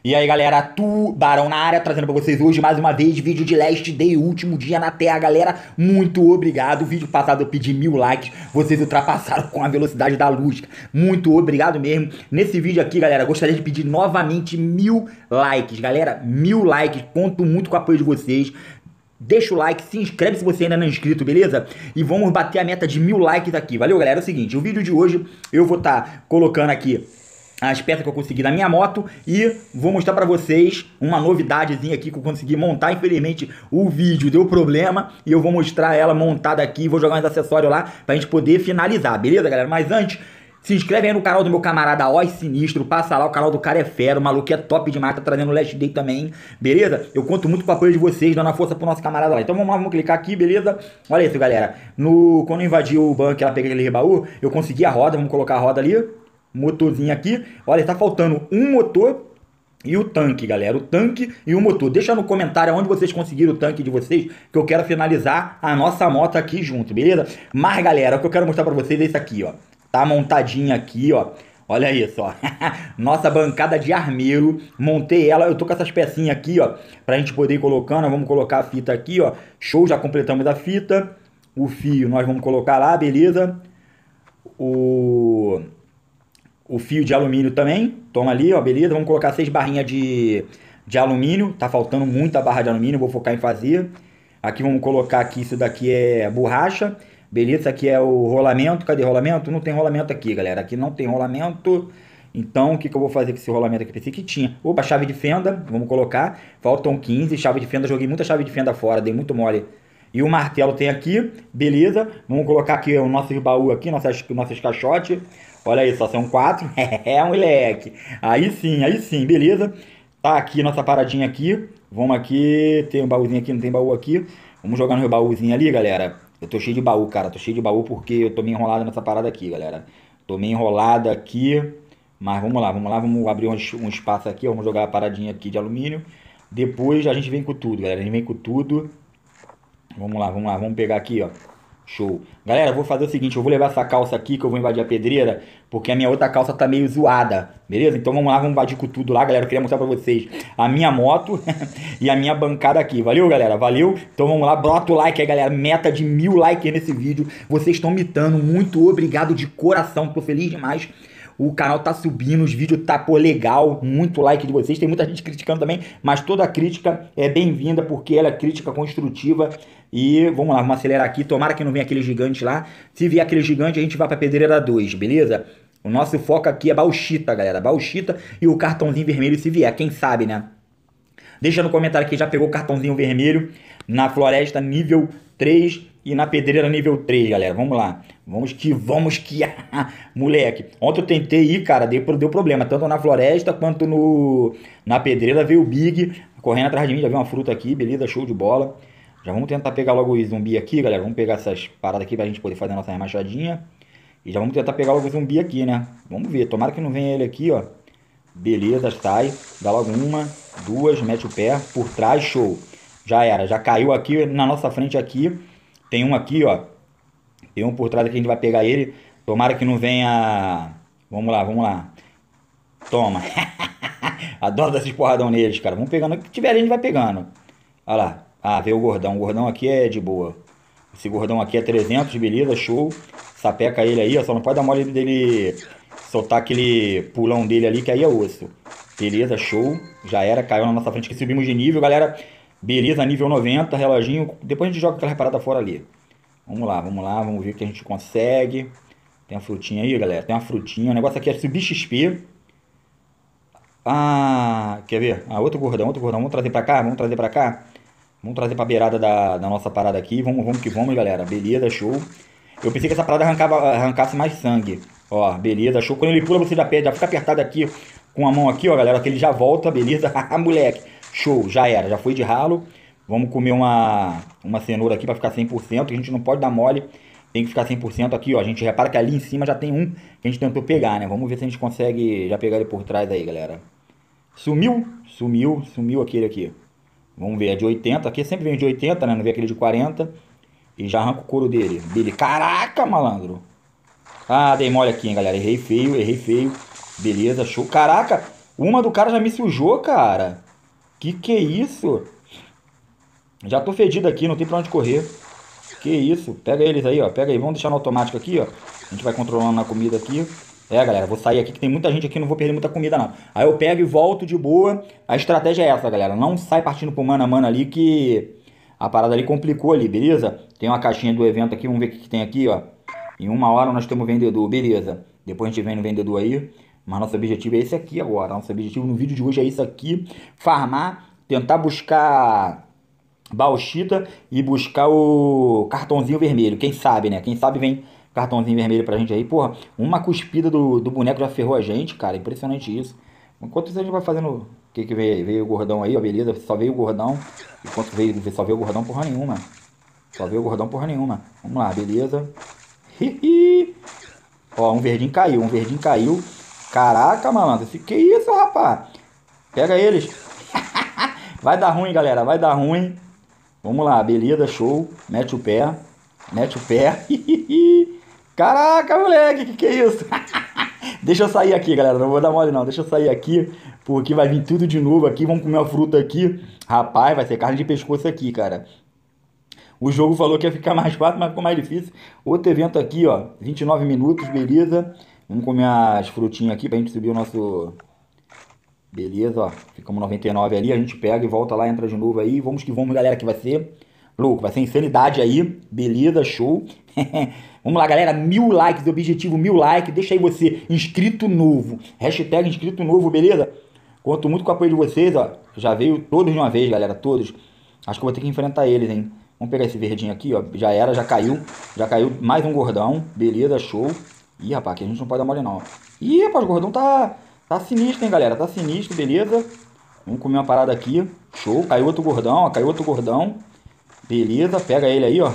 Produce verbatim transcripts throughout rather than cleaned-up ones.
E aí galera, Tubarão na área, trazendo pra vocês hoje mais uma vez vídeo de Last Day, último dia na Terra, galera. Muito obrigado, o vídeo passado eu pedi mil likes, vocês ultrapassaram com a velocidade da luz. Muito obrigado mesmo. Nesse vídeo aqui, galera, gostaria de pedir novamente mil likes, galera. Mil likes, conto muito com o apoio de vocês. Deixa o like, se inscreve se você ainda não é inscrito, beleza? E vamos bater a meta de mil likes aqui, valeu galera? É o seguinte, o vídeo de hoje eu vou estar tá colocando aqui as peças que eu consegui na minha moto e vou mostrar pra vocês uma novidadezinha aqui que eu consegui montar. Infelizmente o vídeo deu problema e eu vou mostrar ela montada aqui, vou jogar uns acessórios lá pra gente poder finalizar, beleza galera? Mas antes, se inscreve aí no canal do meu camarada Oz Sinistro, passa lá, o canal do cara é fera, o maluco é top demais, tá trazendo Last Day também, beleza? Eu conto muito com o apoio de vocês, dando a força pro nosso camarada lá. Então vamos lá, vamos clicar aqui, beleza? Olha isso galera, no, quando eu invadi o banco, ela peguei aquele baú, eu consegui a roda, vamos colocar a roda ali. Motorzinho aqui, olha, tá faltando um motor e o tanque, galera, o tanque e o motor. Deixa no comentário onde vocês conseguiram o tanque de vocês, que eu quero finalizar a nossa moto aqui junto, beleza? Mas, galera, o que eu quero mostrar pra vocês é isso aqui, ó. Tá montadinha aqui, ó. Olha isso, ó. Nossa bancada de armeiro. Montei ela, eu tô com essas pecinhas aqui, ó, pra gente poder ir colocando. Vamos colocar a fita aqui, ó. Show, já completamos a fita. O fio nós vamos colocar lá, beleza? O... O fio de alumínio também, toma ali, ó, beleza? Vamos colocar seis barrinhas de, de alumínio, tá faltando muita barra de alumínio, vou focar em fazer. Aqui vamos colocar aqui, isso daqui é borracha, beleza? Isso aqui é o rolamento, cadê rolamento? Não tem rolamento aqui, galera, aqui não tem rolamento. Então, o que, que eu vou fazer com esse rolamento aqui? Pensei que tinha. Opa, chave de fenda, vamos colocar, faltam quinze, chave de fenda, joguei muita chave de fenda fora, dei muito mole. E o martelo tem aqui, beleza? Vamos colocar aqui o nosso baú aqui, nossas, nossos caixotes. Olha aí, só são quatro. É, moleque. Aí sim, aí sim, beleza? Tá aqui nossa paradinha aqui. Vamos aqui. Tem um baúzinho aqui, não tem baú aqui. Vamos jogar no meu baúzinho ali, galera. Eu tô cheio de baú, cara. Tô cheio de baú porque eu tô meio enrolado nessa parada aqui, galera. Tô meio enrolado aqui. Mas vamos lá, vamos lá. Vamos abrir um, um espaço aqui. Vamos jogar a paradinha aqui de alumínio. Depois a gente vem com tudo, galera. A gente vem com tudo. Vamos lá, vamos lá. Vamos pegar aqui, ó. Show. Galera, eu vou fazer o seguinte, eu vou levar essa calça aqui que eu vou invadir a pedreira, porque a minha outra calça tá meio zoada, beleza? Então vamos lá, vamos invadir com tudo lá, galera. Eu queria mostrar pra vocês a minha moto e a minha bancada aqui. Valeu, galera? Valeu? Então vamos lá, bota o like aí, galera. Meta de mil likes nesse vídeo. Vocês estão mitando. Muito obrigado de coração. Tô feliz demais. O canal tá subindo, os vídeos tá, pô, legal, muito like de vocês, tem muita gente criticando também, mas toda crítica é bem-vinda, porque ela é crítica construtiva. E vamos lá, vamos acelerar aqui, tomara que não venha aquele gigante lá. Se vier aquele gigante, a gente vai pra Pedreira dois, beleza? O nosso foco aqui é Bauxita, galera, Bauxita e o cartãozinho vermelho se vier, quem sabe, né? Deixa no comentário que já pegou o cartãozinho vermelho na floresta nível três e na pedreira nível três, galera. Vamos lá. Vamos que vamos que... Moleque. Ontem eu tentei ir, cara, deu, deu problema. Tanto na floresta quanto no na pedreira veio o Big correndo atrás de mim. Já veio uma fruta aqui, beleza? Show de bola. Já vamos tentar pegar logo o zumbi aqui, galera. Vamos pegar essas paradas aqui pra gente poder fazer a nossa remachadinha. E já vamos tentar pegar logo o zumbi aqui, né? Vamos ver. Tomara que não venha ele aqui, ó. Beleza, sai. Dá logo uma, duas, mete o pé. Por trás, show. Já era. Já caiu aqui na nossa frente aqui. Tem um aqui, ó. Tem um por trás aqui, a gente vai pegar ele. Tomara que não venha... Vamos lá, vamos lá. Toma. Adoro dar esses porradão neles, cara. Vamos pegando. O que tiver, a gente vai pegando. Olha lá. Ah, veio o gordão. O gordão aqui é de boa. Esse gordão aqui é trezentos, beleza, show. Sapeca ele aí, ó. Só não pode dar mole dele soltar aquele pulão dele ali, que aí é osso. Beleza, show. Já era, caiu na nossa frente que subimos de nível, galera. Beleza, nível noventa, reloginho. Depois a gente joga aquela reparada fora ali. Vamos lá, vamos lá, vamos ver o que a gente consegue. Tem uma frutinha aí, galera. Tem uma frutinha. O negócio aqui é subir X P. Ah, quer ver? Ah, outro gordão, outro gordão. Vamos trazer pra cá, vamos trazer pra cá. Vamos trazer pra beirada da, da nossa parada aqui. Vamos, vamos que vamos, galera. Beleza, show. Eu pensei que essa parada arrancava, arrancasse mais sangue. Ó, beleza, show. Quando ele pula, você já perde. Já fica apertado aqui com a mão aqui, ó, galera. Que ele já volta, beleza. Moleque. Show, já era, já foi de ralo. Vamos comer uma, uma cenoura aqui pra ficar cem por cento. A gente não pode dar mole, tem que ficar cem por cento aqui, ó. A gente repara que ali em cima já tem um que a gente tentou pegar, né? Vamos ver se a gente consegue já pegar ele por trás aí, galera. Sumiu, sumiu, sumiu aquele aqui. Vamos ver, é de oitenta. Aqui sempre vem de oitenta, né? Não vê aquele de quarenta. E já arranca o couro dele. Beleza. Caraca, malandro. Ah, dei mole aqui, hein, galera. Errei feio, errei feio. Beleza, show. Caraca, Uma do cara já me sujou, cara. Que que é isso? Já tô fedido aqui, não tem pra onde correr. Que isso? Pega eles aí, ó. Pega aí. Vamos deixar no automático aqui, ó. A gente vai controlando a comida aqui. É, galera, vou sair aqui que tem muita gente aqui, não vou perder muita comida, não. Aí eu pego e volto de boa. A estratégia é essa, galera. Não sai partindo pro mano a mano ali que a parada ali complicou ali, beleza? Tem uma caixinha do evento aqui, vamos ver o que, que tem aqui, ó. Em uma hora nós temos vendedor, beleza. Depois a gente vem no vendedor aí. Mas nosso objetivo é esse aqui agora. Nosso objetivo no vídeo de hoje é isso aqui. Farmar, tentar buscar bauxita e buscar o cartãozinho vermelho. Quem sabe, né? Quem sabe vem cartãozinho vermelho pra gente aí. Porra, uma cuspida do, do boneco já ferrou a gente, cara. Impressionante isso. Enquanto isso a gente vai fazendo... O que que veio? Veio o gordão aí, ó, beleza. Só veio o gordão. Enquanto veio, só veio o gordão porra nenhuma. Só veio o gordão porra nenhuma. Vamos lá, beleza. Ó, um verdinho caiu, um verdinho caiu. Caraca, malandro. Que isso, rapaz? Pega eles. Vai dar ruim, galera. Vai dar ruim. Vamos lá, beleza, show. Mete o pé. Mete o pé. Caraca, moleque, que que é isso? Deixa eu sair aqui, galera. Não vou dar mole, não. Deixa eu sair aqui, porque vai vir tudo de novo aqui. Vamos comer uma fruta aqui. Rapaz, vai ser carne de pescoço aqui, cara. O jogo falou que ia ficar mais fácil, mas ficou mais difícil. Outro evento aqui, ó. vinte e nove minutos, beleza. Vamos comer as frutinhas aqui pra gente subir o nosso... Beleza, ó. Ficamos noventa e nove ali. A gente pega e volta lá, entra de novo aí. Vamos que vamos, galera, que vai ser louco. Vai ser insanidade aí. Beleza, show. Vamos lá, galera. Mil likes, objetivo mil likes. Deixa aí você, inscrito novo. Hashtag inscrito novo, beleza? Conto muito com o apoio de vocês, ó. Já veio todos de uma vez, galera. Todos. Acho que eu vou ter que enfrentar eles, hein. Vamos pegar esse verdinho aqui, ó. Já era, já caiu. Já caiu mais um gordão. Beleza, show. Ih, rapaz, aqui a gente não pode dar mole, não. Ih, rapaz, o gordão tá... Tá sinistro, hein, galera? Tá sinistro, beleza. Vamos comer uma parada aqui. Show. Caiu outro gordão, ó. Caiu outro gordão. Beleza. Pega ele aí, ó.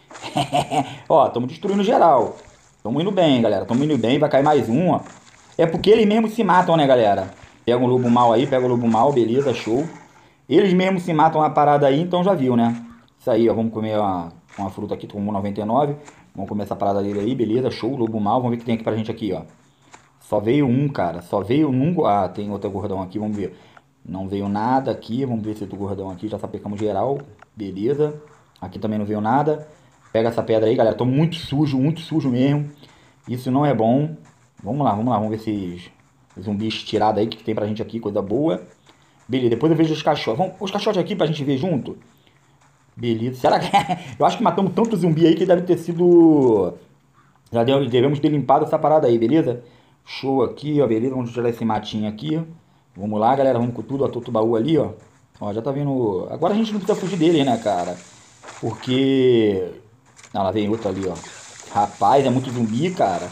Ó, estamos destruindo geral. Estamos indo bem, galera. Estamos indo bem. Vai cair mais um, ó. É porque eles mesmos se matam, né, galera? Pega um lobo mal aí. Pega o lobo mal. Beleza, show. Eles mesmos se matam na parada aí, então já viu, né? Isso aí, ó. Vamos comer uma, uma fruta aqui. Tomou noventa e nove. Vamos comer essa parada dele aí. Beleza, show. Lobo mal. Vamos ver o que tem aqui pra gente aqui, ó. Só veio um, cara. Só veio um. Ah, tem outro gordão aqui. Vamos ver. Não veio nada aqui. Vamos ver se outro gordão aqui. Já sapecamos geral. Beleza. Aqui também não veio nada. Pega essa pedra aí, galera. Tô muito sujo. Muito sujo mesmo. Isso não é bom. Vamos lá, vamos lá. Vamos ver esses zumbis tirados aí. Que tem pra gente aqui. Coisa boa. Beleza. Depois eu vejo os caixotes. Vamos os caixotes aqui pra gente ver junto. Beleza. Será que... eu acho que matamos tanto zumbi aí que deve ter sido... Já devemos ter limpado essa parada aí, beleza? Show aqui, ó, beleza? Vamos tirar esse matinho aqui. Vamos lá, galera, vamos com tudo. Ó, todo baú ali, ó. Ó, já tá vendo... Agora a gente não precisa fugir dele, né, cara? Porque... Ah, lá vem outro ali, ó. Rapaz, é muito zumbi, cara.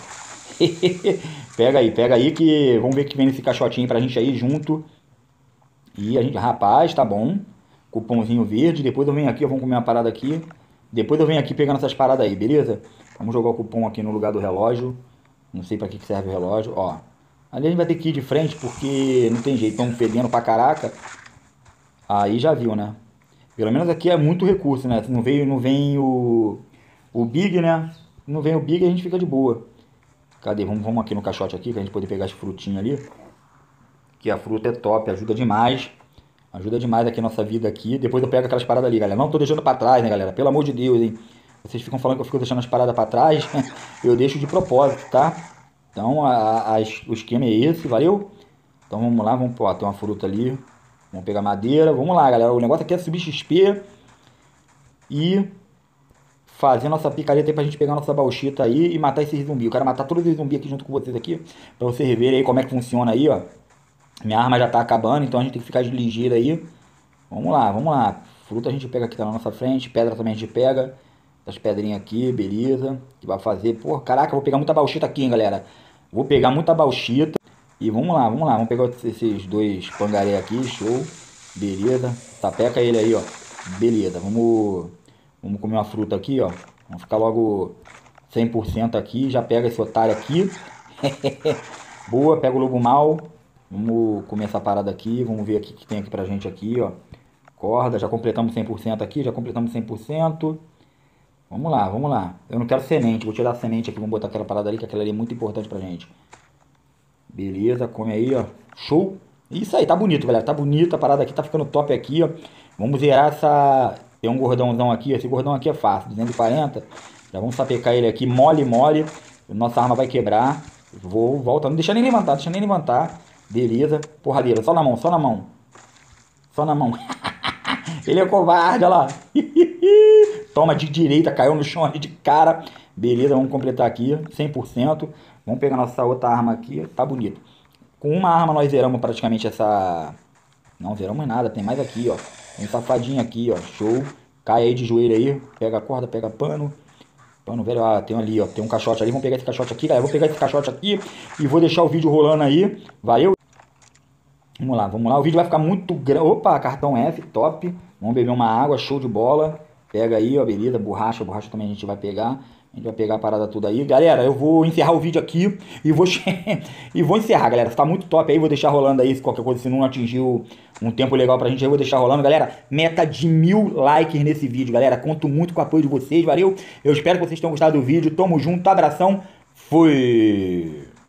Pega aí, pega aí que... Vamos ver o que vem nesse caixotinho pra gente aí junto. E a gente... Rapaz, tá bom. Cupomzinho verde. Depois eu venho aqui, ó, vamos comer uma parada aqui. Depois eu venho aqui pegando essas paradas aí, beleza? Vamos jogar o cupom aqui no lugar do relógio. Não sei pra que serve o relógio, ó. Ali a gente vai ter que ir de frente porque não tem jeito, estão fedendo pra caraca. Aí já viu, né? Pelo menos aqui é muito recurso, né? Não veio, não vem o, o Big, né? Não vem o Big e a gente fica de boa. Cadê? Vamos, vamos aqui no caixote aqui pra gente poder pegar as frutinhas ali. Que a fruta é top, ajuda demais. Ajuda demais aqui a nossa vida aqui. Depois eu pego aquelas paradas ali, galera. Não tô deixando pra trás, né, galera? Pelo amor de Deus, hein? Vocês ficam falando que eu fico deixando as paradas pra trás. Eu deixo de propósito, tá? Então, a, a, o esquema é esse, valeu? Então, vamos lá. Vamos, ó, tem uma fruta ali. Vamos pegar madeira. Vamos lá, galera. O negócio aqui é subir X P. E fazer nossa picareta aí pra gente pegar nossa bauxita aí e matar esses zumbis. Eu quero matar todos os zumbis aqui junto com vocês aqui. Pra vocês verem aí como é que funciona aí, ó. Minha arma já tá acabando, então a gente tem que ficar ligeiro aí. Vamos lá, vamos lá. Fruta a gente pega aqui tá na nossa frente. Pedra também a gente pega. Essas pedrinhas aqui, beleza. Que vai fazer... Pô, caraca, eu vou pegar muita bauxita aqui, hein, galera. Vou pegar muita bauxita. E vamos lá, vamos lá. Vamos pegar esses dois pangaré aqui, show. Beleza. Sapeca ele aí, ó. Beleza, vamos... Vamos comer uma fruta aqui, ó. Vamos ficar logo cem por cento aqui. Já pega esse otário aqui. Boa, pega o lobo mal. Vamos comer essa parada aqui. Vamos ver aqui o que tem aqui pra gente aqui, ó. Corda, já completamos cem por cento aqui. Já completamos cem por cento. Vamos lá, vamos lá. Eu não quero semente, vou tirar a semente aqui, vamos botar aquela parada ali, que aquela ali é muito importante pra gente. Beleza, come aí, ó. Show. Isso aí, tá bonito, galera. Tá bonito, a parada aqui tá ficando top aqui, ó. Vamos zerar essa... Tem um gordãozão aqui, esse gordão aqui é fácil, duzentos e quarenta. Já vamos sapecar ele aqui, mole, mole. Nossa arma vai quebrar. Vou, volta, não deixa nem levantar, deixa nem levantar. Beleza, porradeira, só na mão, só na mão. Só na mão. Ele é covarde, olha lá. Toma de direita, caiu no chão ali de cara. Beleza, vamos completar aqui, cem por cento. Vamos pegar nossa outra arma aqui, tá bonito. Com uma arma nós zeramos praticamente essa... Não zeramos nada, tem mais aqui, ó. Tem um safadinho aqui, ó, show. Cai aí de joelho aí, pega a corda, pega pano. Pano velho, ah, tem ali, ó, tem um caixote ali. Vamos pegar esse caixote aqui, galera. Vou pegar esse caixote aqui e vou deixar o vídeo rolando aí. Valeu? Vamos lá, vamos lá. O vídeo vai ficar muito grande. Opa, cartão F, top. Vamos beber uma água, show de bola. Pega aí, ó, beleza. Borracha, borracha também a gente vai pegar. A gente vai pegar a parada tudo aí. Galera, eu vou encerrar o vídeo aqui e vou, e vou encerrar, galera. Tá muito top aí, vou deixar rolando aí. Se qualquer coisa, se não atingiu um tempo legal pra gente, eu vou deixar rolando. Galera, meta de mil likes nesse vídeo, galera. Conto muito com o apoio de vocês, valeu? Eu espero que vocês tenham gostado do vídeo. Tamo junto, abração. Fui!